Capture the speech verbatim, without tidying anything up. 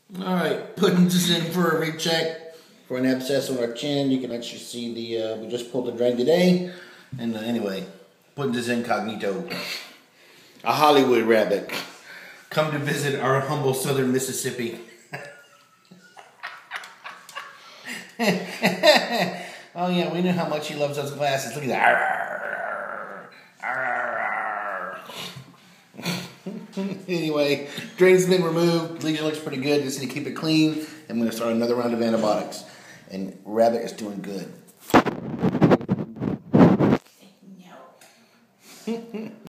Alright, putting this in for a recheck for an abscess on our chin. You can actually see the, uh, we just pulled the drain today. And uh, anyway, putting this incognito. A Hollywood rabbit. Come to visit our humble southern Mississippi. Oh yeah, we know how much he loves those glasses. Look at that. Anyway, drain's been removed. Lesion looks pretty good. Just need to keep it clean. I'm going to start another round of antibiotics. And rabbit is doing good.